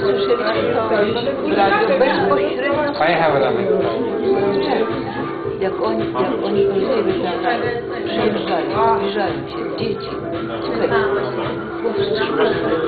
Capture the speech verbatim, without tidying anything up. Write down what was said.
słyszeliście to w radiu bezpośrednio z jak oni, jak oni do siebie tam przyjeżdżają, zbliżają się, dzieci, słuchajcie, było wstrzymane.